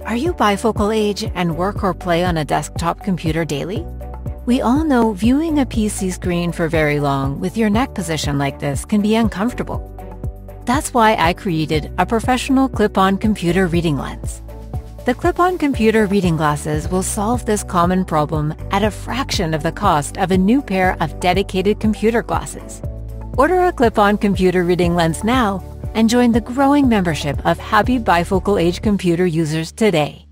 Are you bifocal age and work or play on a desktop computer daily? We all know viewing a PC screen for very long with your neck position like this can be uncomfortable. That's why I created a professional clip-on computer reading lens. The clip-on computer reading glasses will solve this common problem at a fraction of the cost of a new pair of dedicated computer glasses. Order a clip-on computer reading lens now and join the growing membership of happy bifocal age computer users today.